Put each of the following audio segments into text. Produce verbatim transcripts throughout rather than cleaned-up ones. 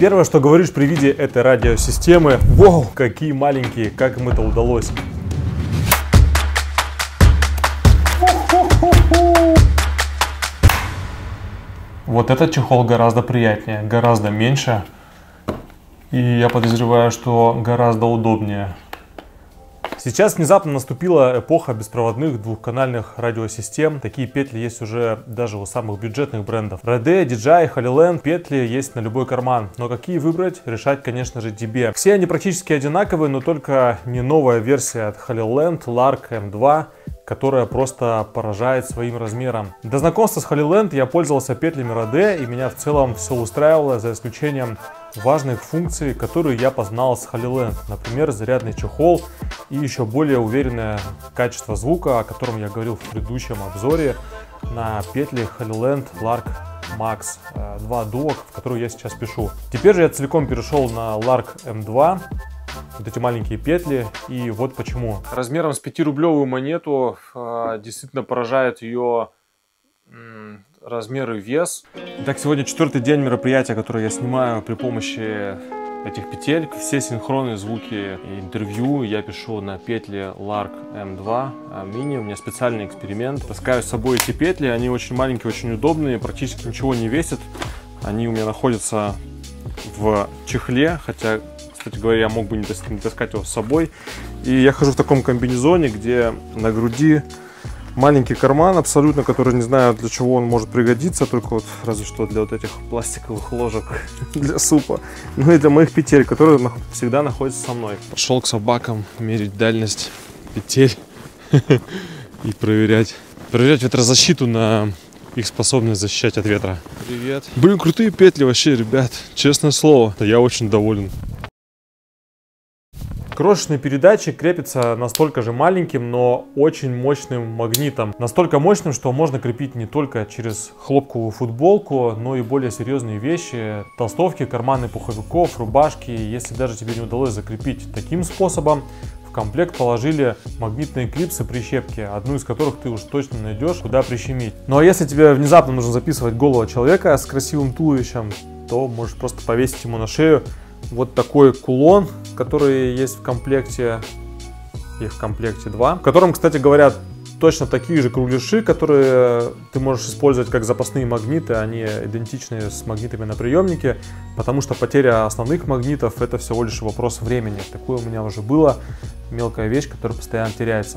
Первое, что говоришь при виде этой радиосистемы: вау, какие маленькие, как им это удалось. Вот этот чехол гораздо приятнее, гораздо меньше. И я подозреваю, что гораздо удобнее. Сейчас внезапно наступила эпоха беспроводных двухканальных радиосистем. Такие петли есть уже даже у самых бюджетных брендов. Rode, ди джей ай, Holyland, петли есть на любой карман. Но какие выбрать, решать, конечно же, тебе. Все они практически одинаковые, но только не новая версия от Holyland Lark эм два, которая просто поражает своим размером. До знакомства с Holyland я пользовался петлями Rode, и меня в целом все устраивало, за исключением важных функций, которые я познал с Holyland. Например, зарядный чехол и еще более уверенное качество звука, о котором я говорил в предыдущем обзоре на петли Holyland Lark Max два Duo, в которую я сейчас пишу. Теперь же я целиком перешел на Lark эм два. Вот эти маленькие петли, и вот почему. Размером с пятирублевую монету э, действительно поражает ее э, размер и вес. Итак, сегодня четвертый день мероприятия, которое я снимаю при помощи этих петель. Все синхронные звуки и интервью я пишу на петли Lark эм два Mini. У меня специальный эксперимент. Таскаю с собой эти петли, они очень маленькие, очень удобные, практически ничего не весят. Они у меня находятся в чехле, хотя, кстати говоря, я мог бы не таскать, не таскать его с собой. И я хожу в таком комбинезоне, где на груди маленький карман абсолютно, который не знаю, для чего он может пригодиться, только вот разве что для вот этих пластиковых ложек для супа. Ну и для моих петель, которые всегда находятся со мной. Пошел к собакам мерить дальность петель и проверять. Проверять ветрозащиту на их способность защищать от ветра. Привет. Блин, крутые петли вообще, ребят. Честное слово, я очень доволен. Крошечный передатчик крепится настолько же маленьким, но очень мощным магнитом. Настолько мощным, что можно крепить не только через хлопковую футболку, но и более серьезные вещи. Толстовки, карманы пуховиков, рубашки. Если даже тебе не удалось закрепить таким способом, в комплект положили магнитные клипсы прищепки, одну из которых ты уж точно найдешь, куда прищемить. Ну а если тебе внезапно нужно записывать голову человека с красивым туловищем, то можешь просто повесить ему на шею вот такой кулон, который есть в комплекте, их в комплекте два, в котором, кстати говоря, точно такие же кругляши, которые ты можешь использовать как запасные магниты, они идентичны с магнитами на приемнике, потому что потеря основных магнитов — это всего лишь вопрос времени. Такое у меня уже было, мелкая вещь, которая постоянно теряется.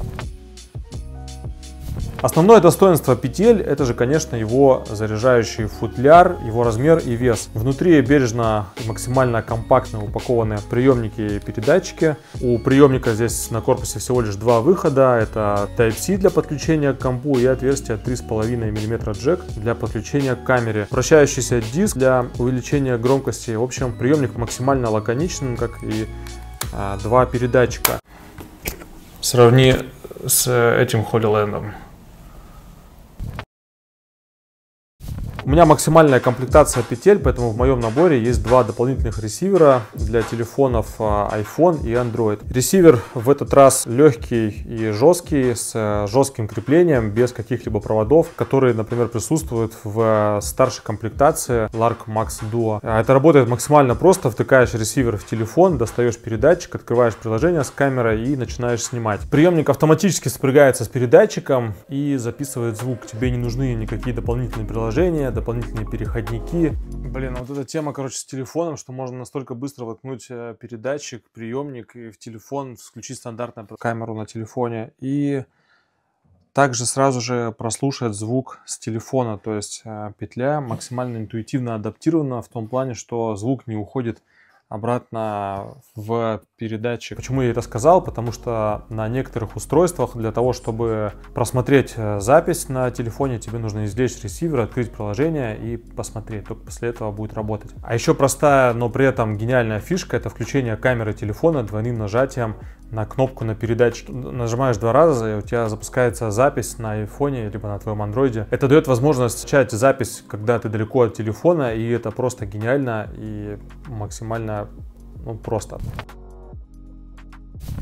Основное достоинство петель — это же, конечно, его заряжающий футляр, его размер и вес. Внутри бережно и максимально компактно упакованы приемники и передатчики. У приемника здесь на корпусе всего лишь два выхода. Это Type-C для подключения к компу и отверстие три с половиной миллиметра джек для подключения к камере. Вращающийся диск для увеличения громкости. В общем, приемник максимально лаконичен, как и а, два передатчика. Сравни с этим Holyland. У меня максимальная комплектация петель, поэтому в моем наборе есть два дополнительных ресивера для телефонов iPhone и Android. Ресивер в этот раз легкий и жесткий, с жестким креплением, без каких-либо проводов, которые, например, присутствуют в старшей комплектации Lark Max Duo. Это работает максимально просто. Втыкаешь ресивер в телефон, достаешь передатчик, открываешь приложение с камерой и начинаешь снимать. Приемник автоматически спрягается с передатчиком и записывает звук. Тебе не нужны никакие дополнительные приложения, дополнительные переходники. Блин, вот эта тема, короче, с телефоном, что можно настолько быстро воткнуть передатчик, приемник и в телефон, включить стандартную камеру на телефоне и также сразу же прослушать звук с телефона. То есть петля максимально интуитивно адаптирована в том плане, что звук не уходит обратно в передатчик. Почему я это сказал? Потому что на некоторых устройствах для того, чтобы просмотреть запись на телефоне, тебе нужно извлечь ресивер, открыть приложение и посмотреть. Только после этого будет работать. А еще простая, но при этом гениальная фишка — это включение камеры телефона двойным нажатием на кнопку на передатчике. Нажимаешь два раза, и у тебя запускается запись на айфоне либо на твоем андроиде. Это дает возможность скачать запись, когда ты далеко от телефона, и это просто гениально и максимально, ну, просто.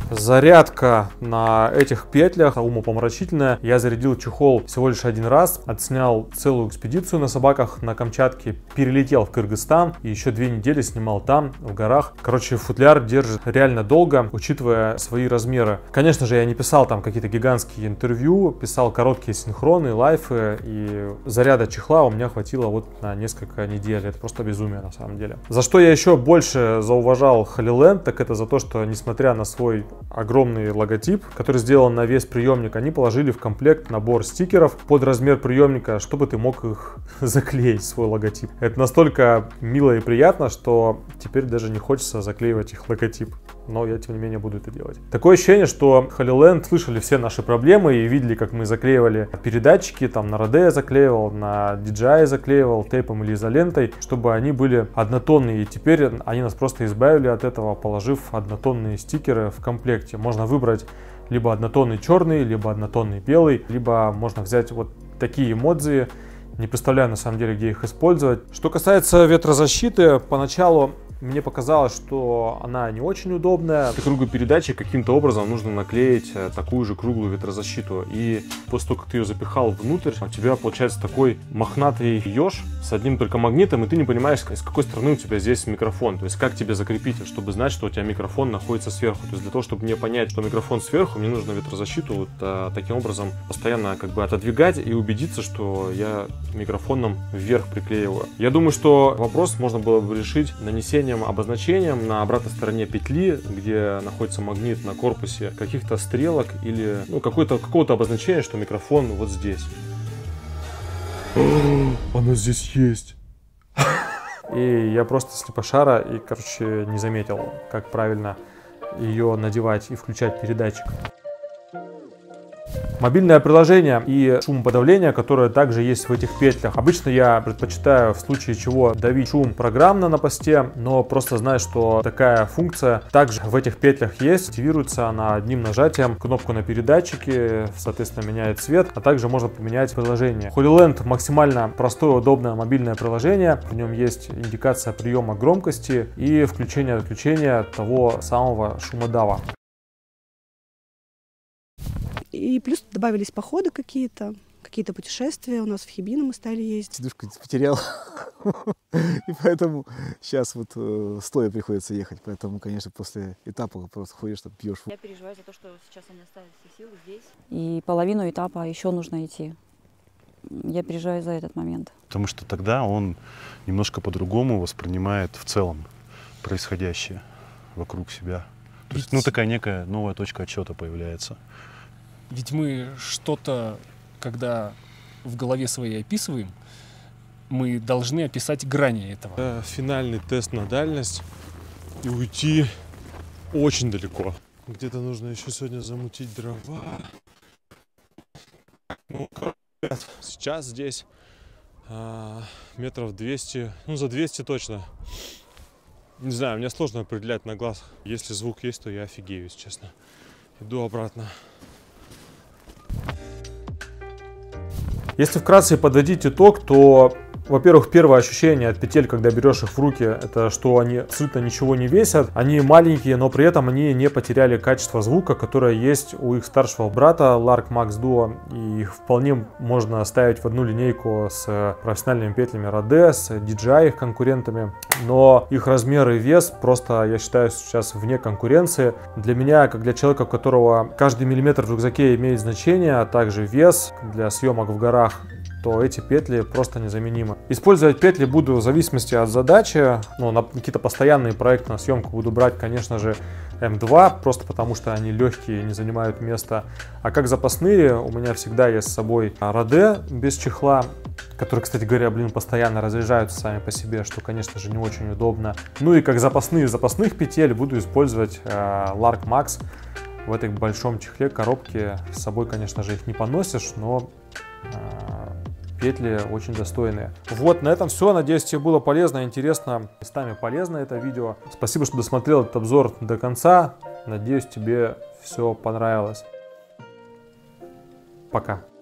Зарядка на этих петлях умопомрачительная. Я зарядил чехол всего лишь один раз, отснял целую экспедицию на собаках на Камчатке, перелетел в Кыргызстан и еще две недели снимал там, в горах. Короче, футляр держит реально долго, учитывая свои размеры. Конечно же, я не писал там какие-то гигантские интервью, писал короткие синхроны, лайфы, и заряда чехла у меня хватило вот на несколько недель. Это просто безумие на самом деле. За что я еще больше зауважал HolyLand, так это за то, что несмотря на свой огромный логотип, который сделан на весь приемник, они положили в комплект набор стикеров под размер приемника, чтобы ты мог их заклеить, свой логотип. Это настолько мило и приятно, что теперь даже не хочется заклеивать их логотип. Но я, тем не менее, буду это делать. Такое ощущение, что HolyLand слышали все наши проблемы и видели, как мы заклеивали передатчики, там на Rode я заклеивал, на ди джей ай заклеивал тейпом или изолентой, чтобы они были однотонные. И теперь они нас просто избавили от этого, положив однотонные стикеры в комплекте. Можно выбрать либо однотонный черный, либо однотонный белый, либо можно взять вот такие эмодзи. Не представляю на самом деле, где их использовать. Что касается ветрозащиты, поначалу мне показалось, что она не очень удобная. К кругу передачи каким-то образом нужно наклеить такую же круглую ветрозащиту. И после того, как ты ее запихал внутрь, у тебя получается такой мохнатый еж с одним только магнитом, и ты не понимаешь, с какой стороны у тебя здесь микрофон. То есть как тебе закрепить, чтобы знать, что у тебя микрофон находится сверху. То есть для того, чтобы мне понять, что микрофон сверху, мне нужно ветрозащиту вот а, таким образом постоянно как бы отодвигать и убедиться, что я микрофоном вверх приклеиваю. Я думаю, что вопрос можно было бы решить нанесением обозначением на обратной стороне петли, где находится магнит на корпусе, каких-то стрелок или ну, какое-то какого-то обозначения, что микрофон вот здесь. Оно здесь есть. И я просто слепошара и, короче, не заметил, как правильно ее надевать и включать передатчик. Мобильное приложение и шумоподавление, которое также есть в этих петлях. Обычно я предпочитаю в случае чего давить шум программно на посте, но просто знаю, что такая функция также в этих петлях есть. Активируется она одним нажатием, кнопку на передатчике, соответственно, меняет цвет, а также можно поменять приложение. HolyLand максимально простое, удобное мобильное приложение. В нем есть индикация приема громкости и включение-отключение того самого шумодава. И плюс добавились походы какие-то, какие-то путешествия. У нас в Хибино мы стали ездить. Сидушку потерял, и поэтому сейчас вот стоя приходится ехать. Поэтому, конечно, после этапа просто ходишь, там пьешь. Я переживаю за то, что сейчас они оставят все силы здесь. И половину этапа еще нужно идти. Я переживаю за этот момент. Потому что тогда он немножко по-другому воспринимает в целом происходящее вокруг себя. То есть, ну, такая некая новая точка отсчета появляется. Ведь мы что-то, когда в голове своей описываем, мы должны описать грани этого. Это финальный тест на дальность и уйти очень далеко. Где-то нужно еще сегодня замутить дрова. Ну, сейчас здесь а, метров двести, ну за двести точно. Не знаю, мне сложно определять на глаз. Если звук есть, то я офигею, если честно. Иду обратно. Если вкратце подводить итог, то, во-первых, первое ощущение от петель, когда берешь их в руки, это что они абсолютно ничего не весят. Они маленькие, но при этом они не потеряли качество звука, которое есть у их старшего брата Lark Max Duo. И их вполне можно ставить в одну линейку с профессиональными петлями Rode, с ди джей ай, их конкурентами. Но их размер и вес просто, я считаю, сейчас вне конкуренции. Для меня, как для человека, у которого каждый миллиметр в рюкзаке имеет значение, а также вес для съемок в горах, то эти петли просто незаменимы. Использовать петли буду в зависимости от задачи. Ну, на какие-то постоянные проекты на съемку буду брать, конечно же, эм два, просто потому что они легкие, не занимают места. А как запасные, у меня всегда есть с собой Rode без чехла, которые, кстати говоря, блин, постоянно разряжаются сами по себе, что, конечно же, не очень удобно. Ну и как запасные запасных петель буду использовать э, Lark Max в этой большом чехле, коробке. С собой, конечно же, их не поносишь, но э, петли очень достойные. Вот, на этом все. Надеюсь, тебе было полезно, интересно, местами полезно это видео. Спасибо, что досмотрел этот обзор до конца. Надеюсь, тебе все понравилось. Пока.